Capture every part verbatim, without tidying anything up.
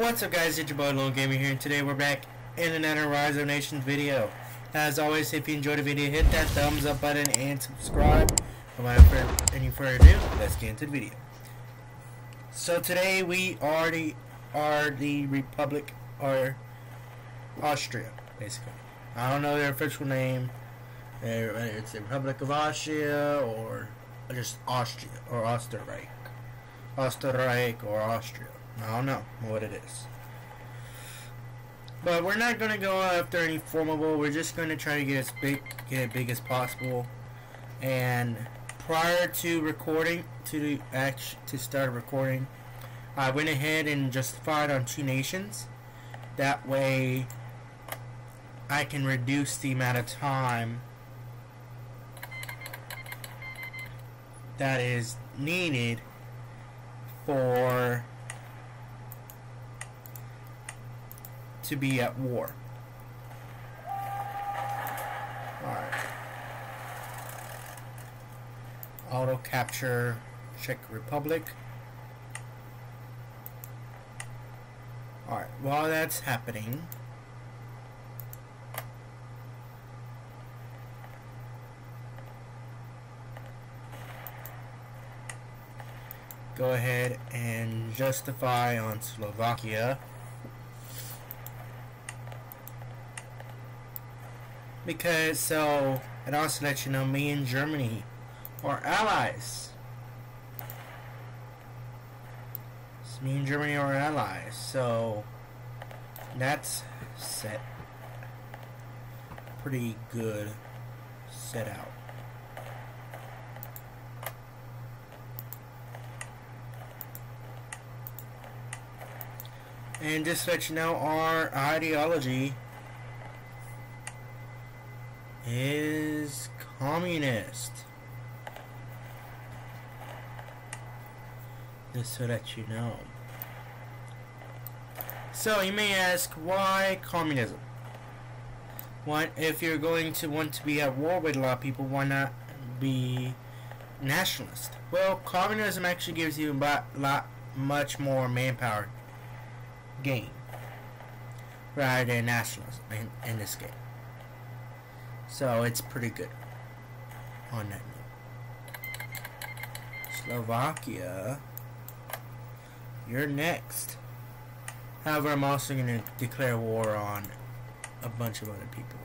What's up, guys? It's your boy Lone Gamer here, and today we're back in another Rise of Nations video. As always, if you enjoyed the video, hit that thumbs up button and subscribe. Without any further ado, let's get into the video. So today we already are the Republic, or Austria, basically. I don't know their official name. It's the Republic of Austria, or just Austria, or Österreich. Österreich or Austria. I don't know what it is. But we're not going to go after any formable. We're just going to try to get as big, get it big as possible. And prior to recording, to the act, to start recording, I went ahead and justified on two nations. That way, I can reduce the amount of time that is needed for to be at war. Alright. Auto capture Czech Republic. Alright, while that's happening, go ahead and justify on Slovakia. Because, so, it also lets you know me and Germany are allies. So me and Germany are allies, so that's set pretty good set out. And just to let you know, our ideology is communist. Just to let you know. So you may ask, why communism? Why, if you're going to want to be at war with a lot of people, why not be nationalist? Well, communism actually gives you a lot much more manpower gain rather than nationalism in, in this game. So it's pretty good on that note. Slovakia, you're next. However, I'm also going to declare war on a bunch of other people.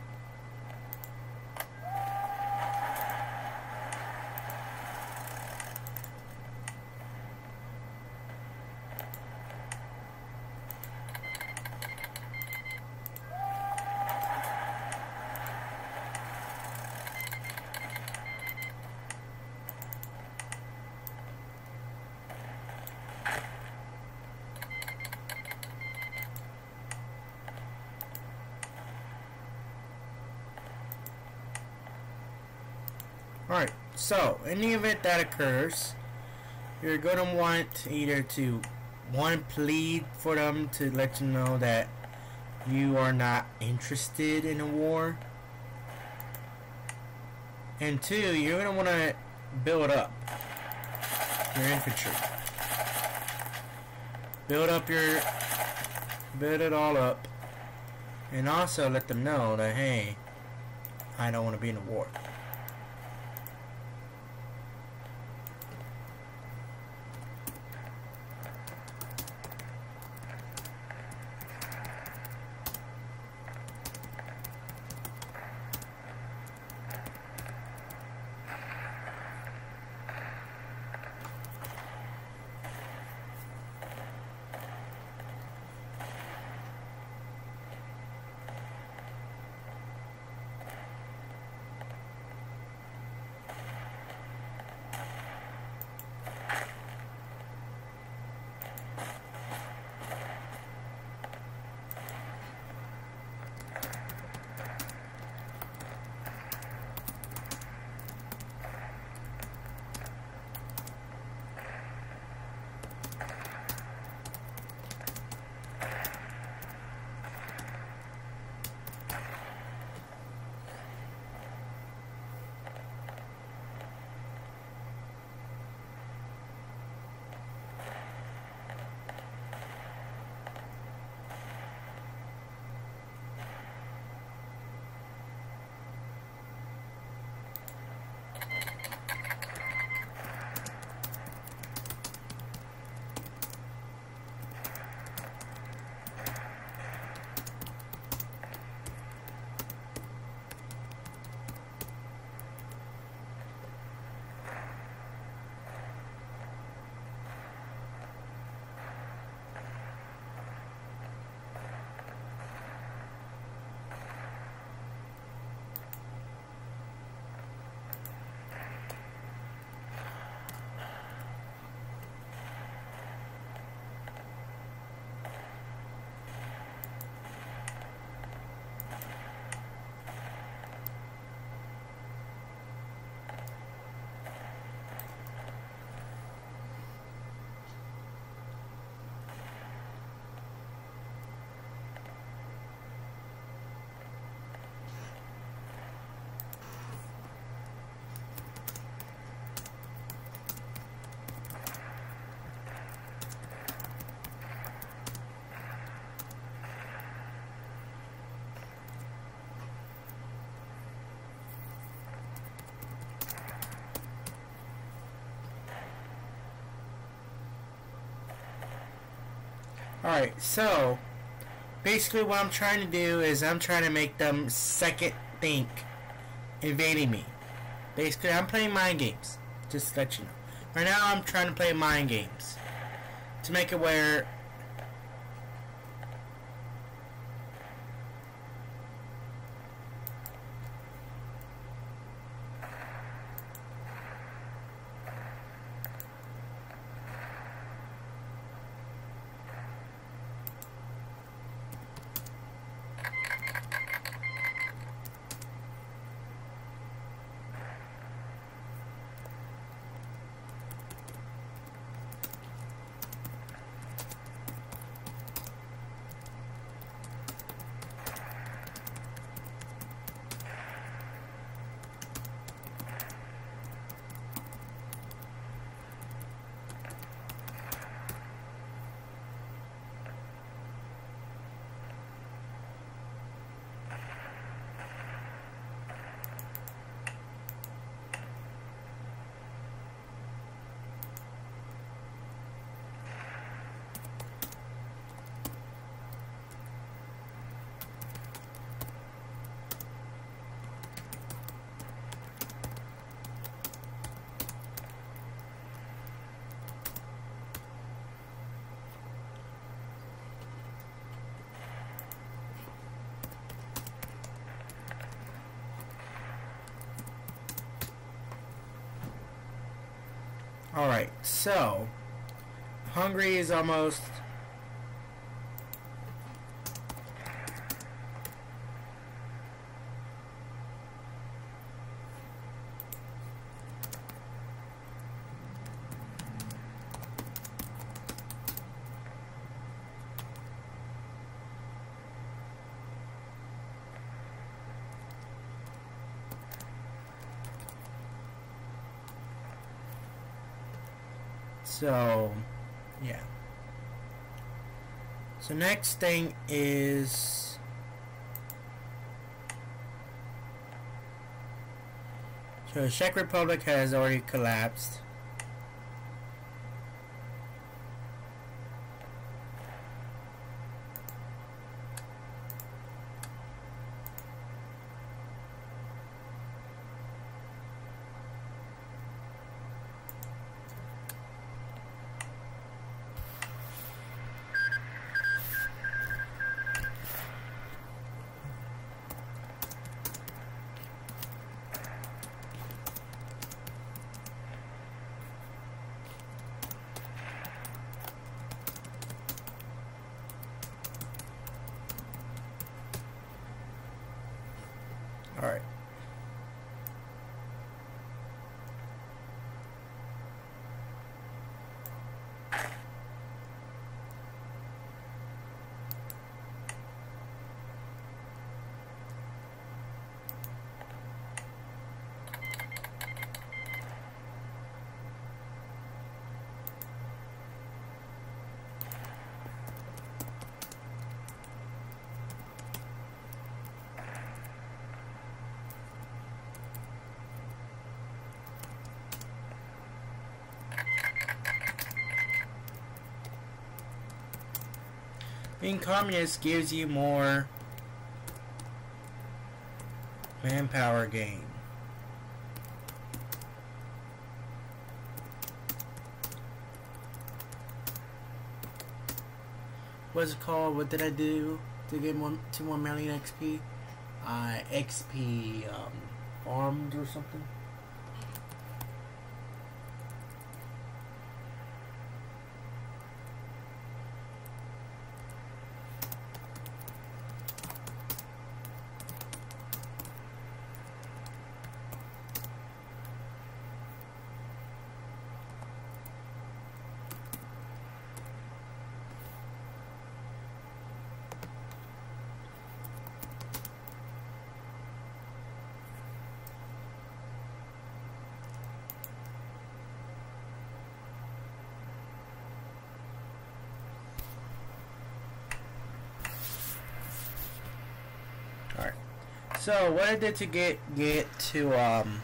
Alright, so in the event that occurs, you're going to want either to, one, plead for them to let you know that you are not interested in a war, and two, you're going to want to build up your infantry. Build up your, build it all up, and also let them know that, hey, I don't want to be in a war. Alright, so basically what I'm trying to do is I'm trying to make them second think invading me. Basically I'm playing mind games, just to let you know. Right now I'm trying to play mind games to make it where Alright, so Hungary is almost So, yeah. So next thing is so the Czech Republic has already collapsed. All right. Being communist gives you more manpower gain. What's it called? What did I do to get one, two more million X P? Uh, X P um, farmed or something? So what I did to get get to um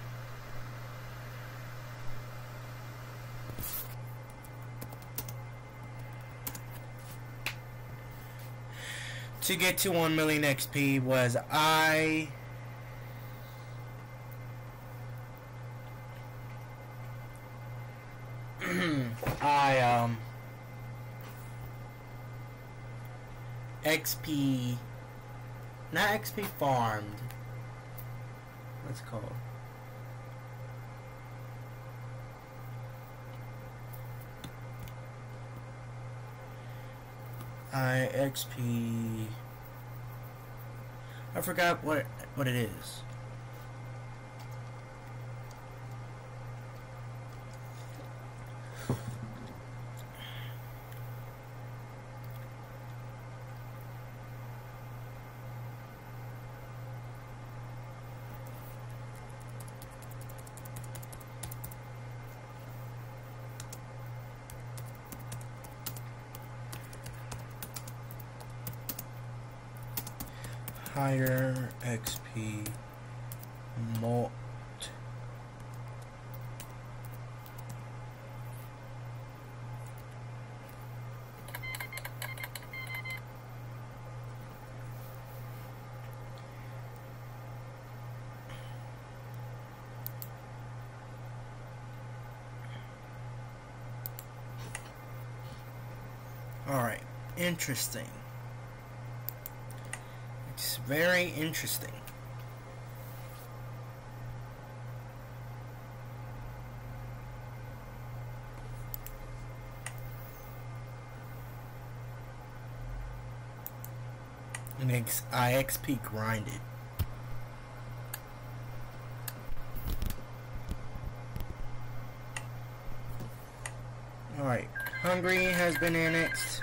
to get to one million X P was I I um X P, not X P farmed. What's it called? I X P. I forgot what what it is. Higher X P malt. All right, interesting. It's very interesting. It makes I X P grinded. Alright, Hungary has been annexed.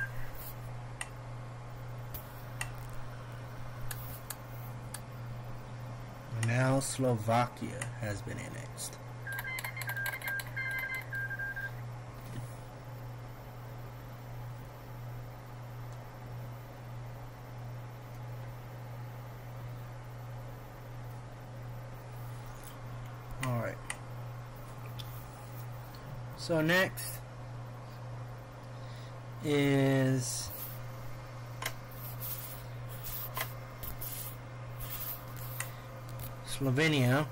Now Slovakia has been annexed. Alright. So next is Slovenia.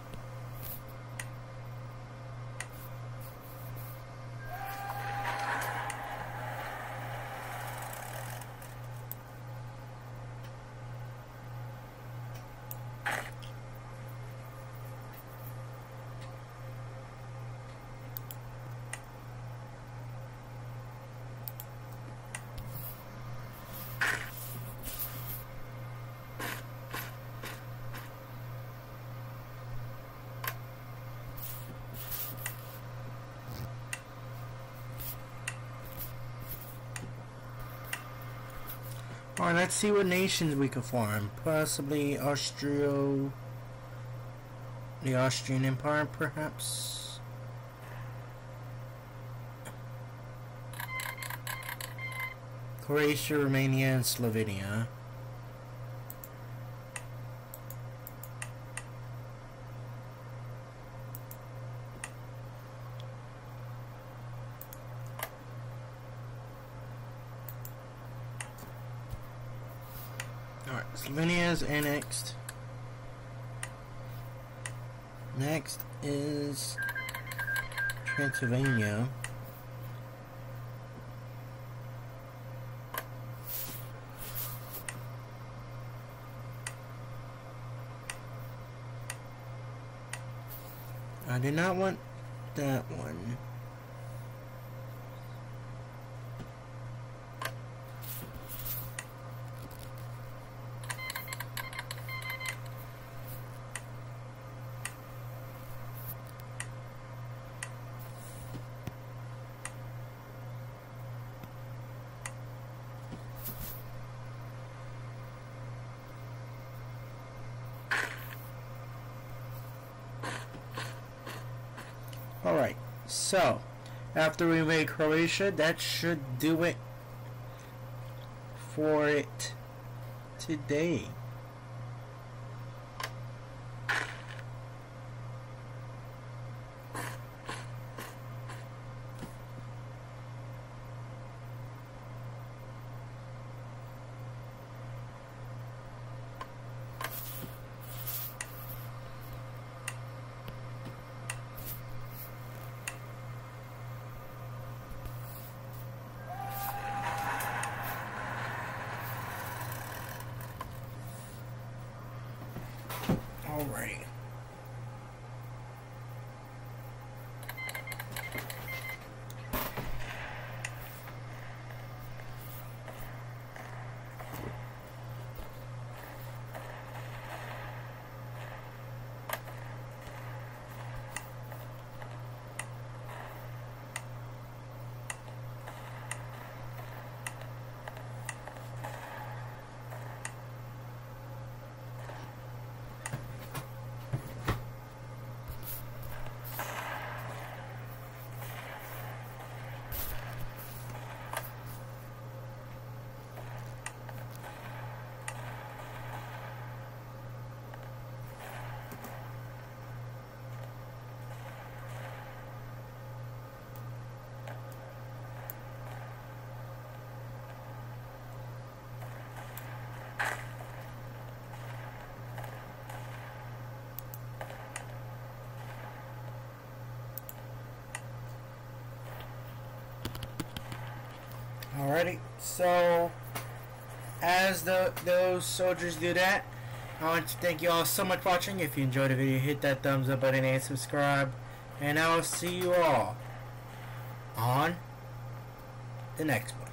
Alright, let's see what nations we can farm. Possibly Austria, the Austrian Empire, perhaps. Croatia, Romania, and Slovenia. Alright, Slovenia is annexed. Next is Transylvania. I do not want that one. Alright, so after we make Croatia, that should do it for it today. Alrighty, so as the those soldiers do that, I want to thank you all so much for watching. If you enjoyed the video, hit that thumbs up button and subscribe. And I will see you all on the next one.